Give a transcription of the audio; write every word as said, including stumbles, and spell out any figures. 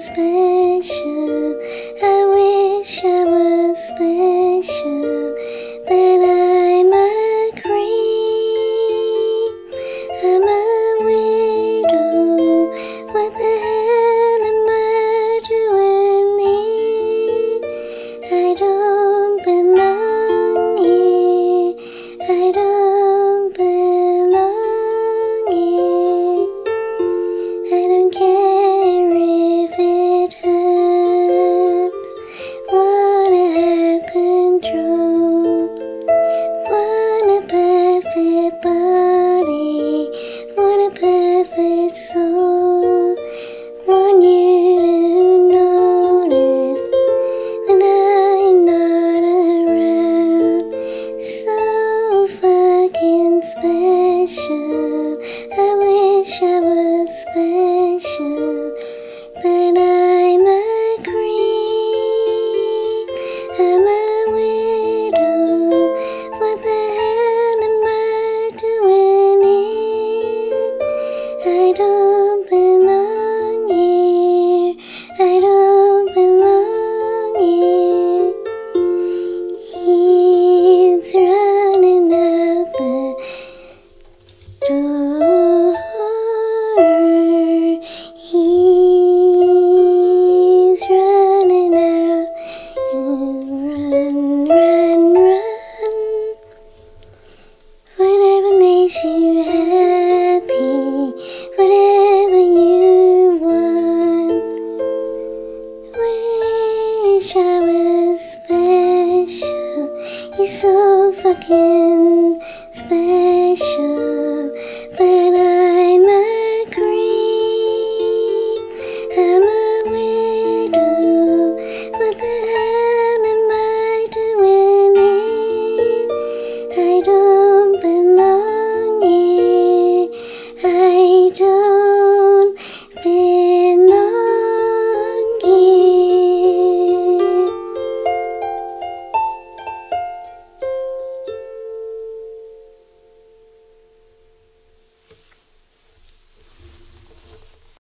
special. I wish I was special, but I'm a creep. I'm a widow. What the hell am I doing here? I don't belong here. I don't belong here. I don't care if it hurts. Wanna have control. Want a perfect body. Want a perfect soul. Want you to notice when I'm not around. So fucking special. I wish I was special, but I'm a creep. I'm a widow. What the hell am I doing here? I don't belong here. I don't belong here. He's running out the door. He's running out. Run, run, run. Whatever makes you happy, whatever you want. Wish I was special. You're so fucking